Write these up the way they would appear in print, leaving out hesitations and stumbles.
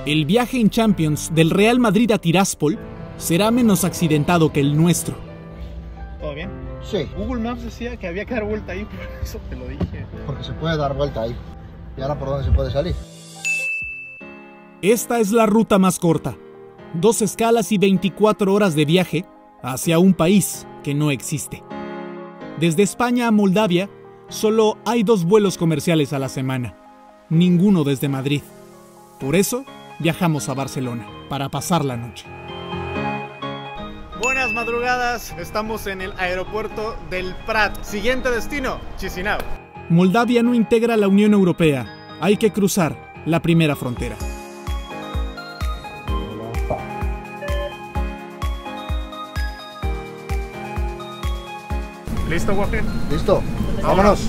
El viaje en Champions del Real Madrid a Tiraspol será menos accidentado que el nuestro. ¿Todo bien? Sí. Google Maps decía que había que dar vuelta ahí, por eso te lo dije. Porque se puede dar vuelta ahí. ¿Y ahora por dónde se puede salir? Esta es la ruta más corta. 2 escalas y 24 horas de viaje hacia un país que no existe. Desde España a Moldavia, solo hay 2 vuelos comerciales a la semana. Ninguno desde Madrid. Por eso, viajamos a Barcelona, para pasar la noche. Buenas madrugadas, estamos en el aeropuerto del Prat. Siguiente destino, Chisinau. Moldavia no integra la Unión Europea. Hay que cruzar la primera frontera. ¿Listo, Guaje? ¿Listo? ¡Vámonos!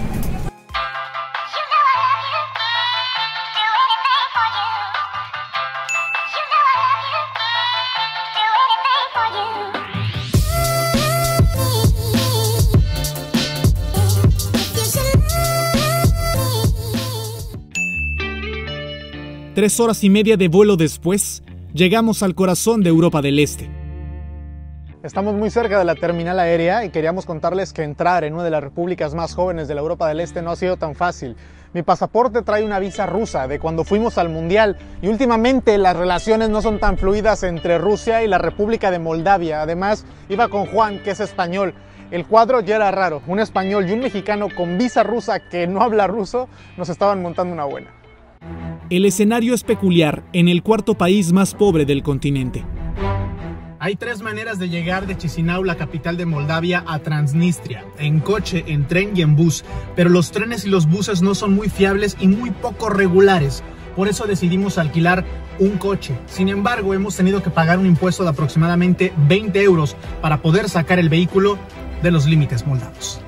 Tres horas y media de vuelo después, llegamos al corazón de Europa del Este. Estamos muy cerca de la terminal aérea y queríamos contarles que entrar en una de las repúblicas más jóvenes de la Europa del Este no ha sido tan fácil. Mi pasaporte trae una visa rusa de cuando fuimos al Mundial y últimamente las relaciones no son tan fluidas entre Rusia y la República de Moldavia. Además, iba con Juan, que es español. El cuadro ya era raro. Un español y un mexicano con visa rusa que no habla ruso nos estaban montando una buena. El escenario es peculiar en el cuarto país más pobre del continente. Hay 3 maneras de llegar de Chisinau, la capital de Moldavia, a Transnistria: en coche, en tren y en bus. Pero los trenes y los buses no son muy fiables y muy poco regulares. Por eso decidimos alquilar un coche. Sin embargo, hemos tenido que pagar un impuesto de aproximadamente 20 euros para poder sacar el vehículo de los límites moldavos.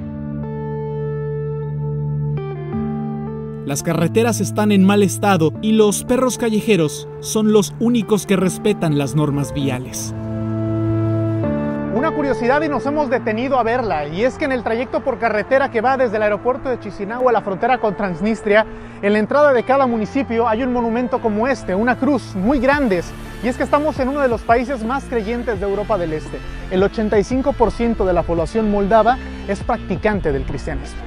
Las carreteras están en mal estado y los perros callejeros son los únicos que respetan las normas viales. Una curiosidad y nos hemos detenido a verla, y es que en el trayecto por carretera que va desde el aeropuerto de Chisinau a la frontera con Transnistria, en la entrada de cada municipio hay un monumento como este, una cruz muy grande, y es que estamos en uno de los países más creyentes de Europa del Este. El 85% de la población moldava es practicante del cristianismo.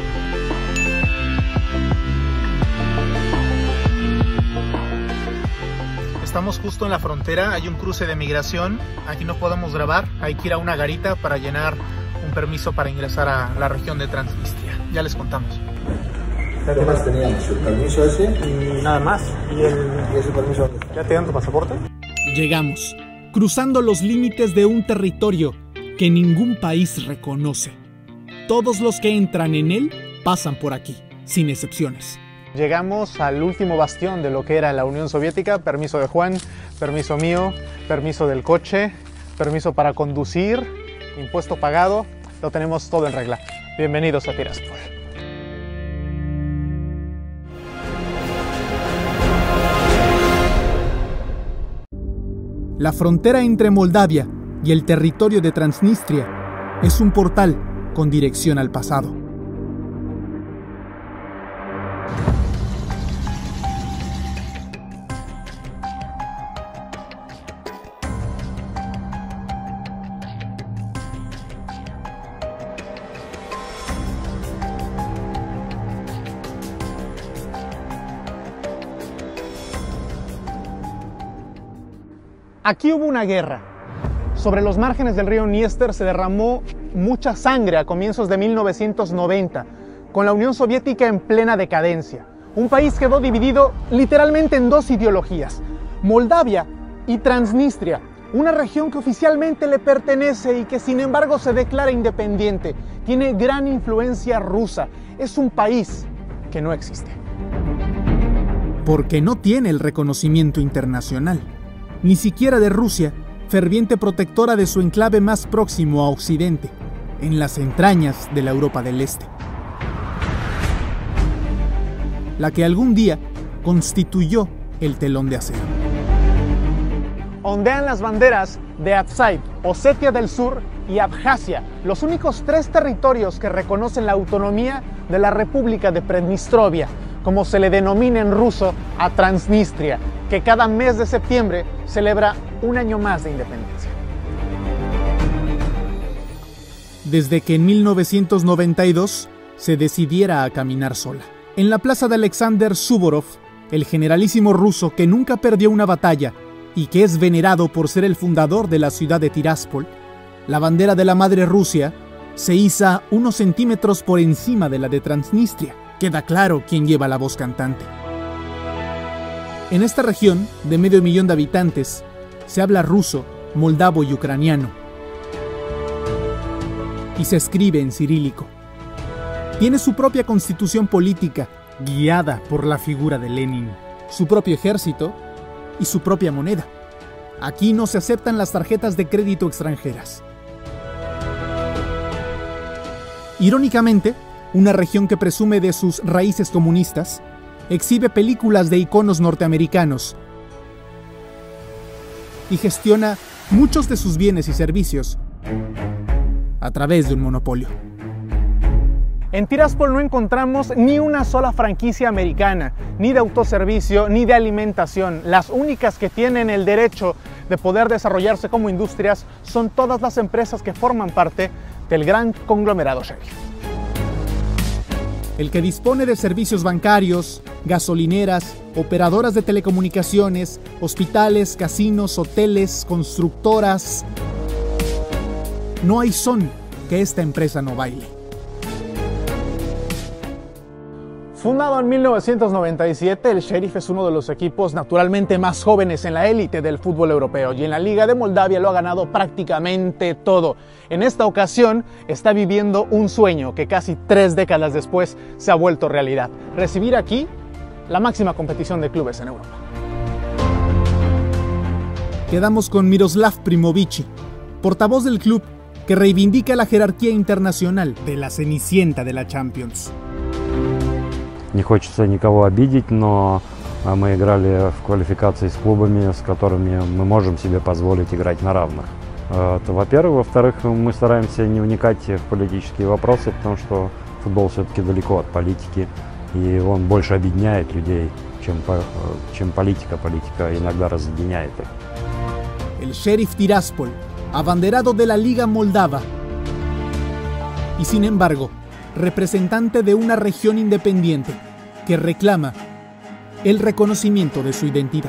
Estamos justo en la frontera, hay un cruce de migración, aquí no podemos grabar, hay que ir a una garita para llenar un permiso para ingresar a la región de Transnistria. Ya les contamos. ¿Qué más teníamos? ¿El permiso ese? Y nada más. ¿Y ese permiso? ¿Ya te dan tu pasaporte? Llegamos, cruzando los límites de un territorio que ningún país reconoce. Todos los que entran en él pasan por aquí, sin excepciones. Llegamos al último bastión de lo que era la Unión Soviética. Permiso de Juan, permiso mío, permiso del coche, permiso para conducir, impuesto pagado, lo tenemos todo en regla. Bienvenidos a Tiraspol. La frontera entre Moldavia y el territorio de Transnistria es un portal con dirección al pasado. Aquí hubo una guerra. Sobre los márgenes del río Dniester se derramó mucha sangre a comienzos de 1990, con la Unión Soviética en plena decadencia. Un país quedó dividido literalmente en 2 ideologías: Moldavia y Transnistria, una región que oficialmente le pertenece y que sin embargo se declara independiente. Tiene gran influencia rusa. Es un país que no existe. Porque no tiene el reconocimiento internacional, ni siquiera de Rusia, ferviente protectora de su enclave más próximo a Occidente, en las entrañas de la Europa del Este. La que algún día constituyó el telón de acero. Ondean las banderas de Abkhazia, Osetia del Sur y Abjasia, los únicos 3 territorios que reconocen la autonomía de la República de Prednistrovia, como se le denomina en ruso a Transnistria. que cada mes de septiembre celebra un año más de independencia. Desde que en 1992 se decidiera a caminar sola. En la plaza de Alexander Suvorov, el generalísimo ruso que nunca perdió una batalla y que es venerado por ser el fundador de la ciudad de Tiraspol, la bandera de la madre Rusia se iza unos centímetros por encima de la de Transnistria. Queda claro quién lleva la voz cantante. En esta región, de 500.000 de habitantes, se habla ruso, moldavo y ucraniano. Y se escribe en cirílico. Tiene su propia constitución política, guiada por la figura de Lenin, su propio ejército y su propia moneda. Aquí no se aceptan las tarjetas de crédito extranjeras. Irónicamente, una región que presume de sus raíces comunistas, exhibe películas de iconos norteamericanos y gestiona muchos de sus bienes y servicios a través de un monopolio. En Tiraspol no encontramos ni una sola franquicia americana, ni de autoservicio, ni de alimentación. Las únicas que tienen el derecho de poder desarrollarse como industrias son todas las empresas que forman parte del gran conglomerado Sheriff. El que dispone de servicios bancarios, gasolineras, operadoras de telecomunicaciones, hospitales, casinos, hoteles, constructoras. No hay son que esta empresa no baile. Fundado en 1997, el Sheriff es uno de los equipos naturalmente más jóvenes en la élite del fútbol europeo y en la Liga de Moldavia lo ha ganado prácticamente todo. En esta ocasión está viviendo un sueño que casi 3 décadas después se ha vuelto realidad: recibir aquí la máxima competición de clubes en Europa. Quedamos con Miroslav Primovici, portavoz del club que reivindica la jerarquía internacional de la cenicienta de la Champions. Не хочется никого обидеть, но мы играли в квалификации с клубами, с которыми мы можем себе позволить играть на равных. Это, во-первых. Во-вторых, мы стараемся не вникать в политические вопросы, потому что футбол все-таки далеко от политики, и он больше объединяет людей, чем политика. Политика иногда разъединяет их. El Sheriff Tiraspol, abanderado de la Liga Moldava, y sin embargo, representante de una región independiente que reclama el reconocimiento de su identidad.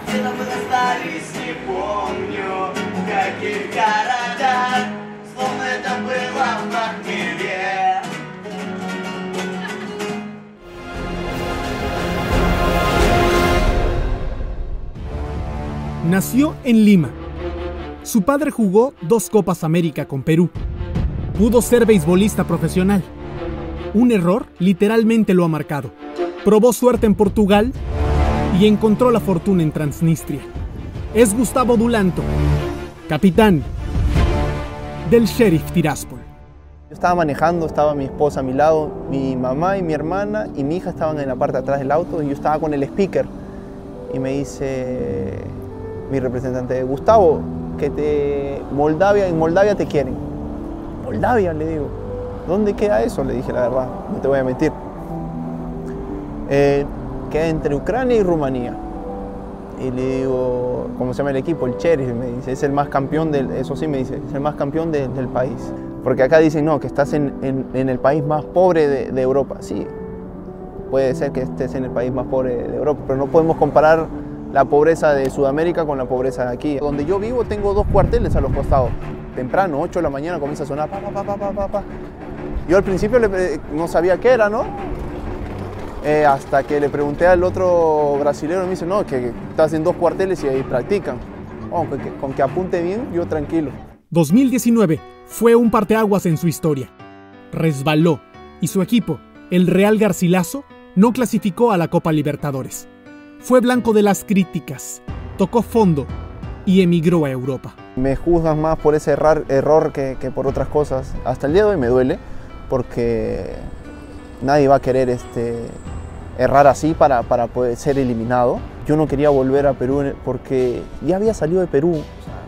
Nació en Lima. Su padre jugó 2 Copas América con Perú. Pudo ser beisbolista profesional. Un error literalmente lo ha marcado. Probó suerte en Portugal y encontró la fortuna en Transnistria. Es Gustavo Dulanto, capitán del Sheriff Tiraspol. Yo estaba manejando, estaba mi esposa a mi lado, mi mamá y mi hermana y mi hija estaban en la parte de atrás del auto y yo estaba con el speaker. Y me dice mi representante: Gustavo, en Moldavia te quieren. ¿Moldavia? Le digo. ¿Dónde queda eso? Le dije la verdad, no te voy a mentir. Queda entre Ucrania y Rumanía. Y le digo, ¿cómo se llama el equipo? El Sheriff, me dice, es el más campeón eso sí me dice, es el más campeón del país. Porque acá dicen, no, que estás en el país más pobre de Europa. Sí, puede ser que estés en el país más pobre de Europa, pero no podemos comparar la pobreza de Sudamérica con la pobreza de aquí. Donde yo vivo tengo 2 cuarteles a los costados. Temprano, 8 de la mañana comienza a sonar, pa. Yo al principio no sabía qué era, ¿no? Hasta que le pregunté al otro brasilero y me dice, no, que estás en 2 cuarteles y ahí practican. Oh, con que apunte bien, yo tranquilo. 2019 fue un parteaguas en su historia. Resbaló y su equipo, el Real Garcilaso, no clasificó a la Copa Libertadores. Fue blanco de las críticas, tocó fondo y emigró a Europa. Me juzgan más por ese error que por otras cosas. Hasta el día de hoy me duele, porque nadie va a querer errar así para poder ser eliminado. Yo no quería volver a Perú porque ya había salido de Perú.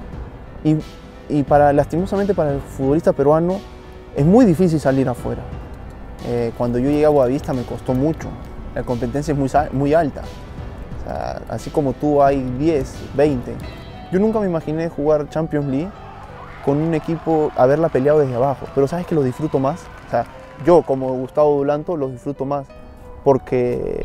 Y lastimosamente para el futbolista peruano es muy difícil salir afuera. Cuando yo llegué a Boavista me costó mucho. La competencia es muy alta. Así como tú hay 10, 20. Yo nunca me imaginé jugar Champions League con un equipo, haberla peleado desde abajo. Pero ¿sabes que lo disfruto más? O sea, yo como Gustavo Dulanto lo disfruto más porque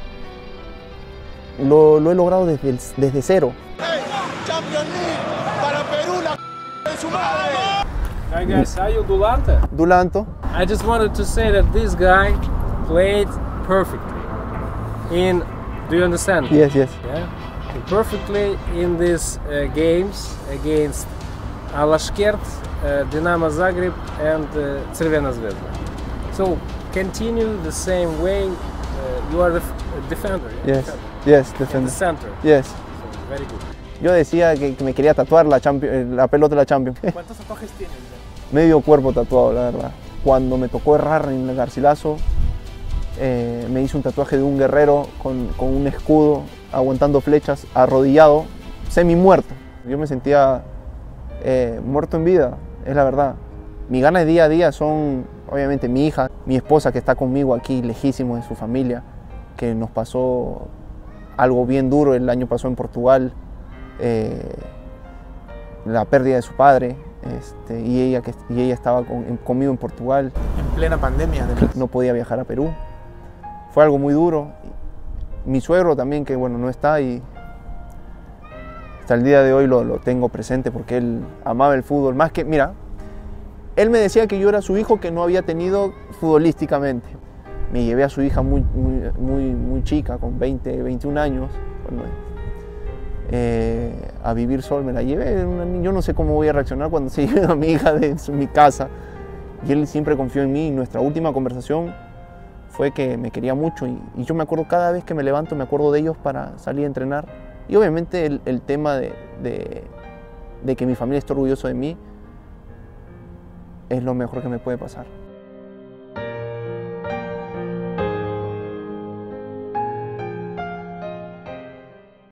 lo he logrado desde cero. Hey, Champions League para Perú, la de su madre. Hi guys, are you Dulanto? Dulanto. I just wanted to say that this guy played perfectly. Do you understand? Yes, yes. Yeah, perfectly in these games against Alashkert, Dinamo Zagreb, and Crvena Zvezda. So continue the same way. You are the defender. Yes, Defender. yes, In defender. the center. Yes. So, very good. Yo decía que me quería tatuar la pelota de la Champions. ¿Cuántos tatuajes tienes? Medio cuerpo tatuado, la verdad. Cuando me tocó errar en el Garcilaso, me hice un tatuaje de un guerrero con un escudo, aguantando flechas, arrodillado, semi muerto. Yo me sentía muerto en vida, es la verdad. Mis ganas de día a día son, obviamente, mi hija, mi esposa que está conmigo aquí, lejísimo de su familia, que nos pasó algo bien duro el año pasado en Portugal, la pérdida de su padre, y ella estaba conmigo en Portugal. En plena pandemia, además. No podía viajar a Perú. Fue algo muy duro. Mi suegro también, que bueno, no está, y hasta el día de hoy lo tengo presente porque él amaba el fútbol. Más que, mira, él me decía que yo era su hijo que no había tenido futbolísticamente. Me llevé a su hija muy chica, con 20, 21 años, bueno, a vivir sol. Me la llevé. Yo no sé cómo voy a reaccionar cuando se lleve a mi hija de mi casa. Y él siempre confió en mí. Y nuestra última conversación fue que me quería mucho. Y yo me acuerdo, cada vez que me levanto, me acuerdo de ellos para salir a entrenar. Y obviamente el tema de que mi familia esté orgulloso de mí es lo mejor que me puede pasar.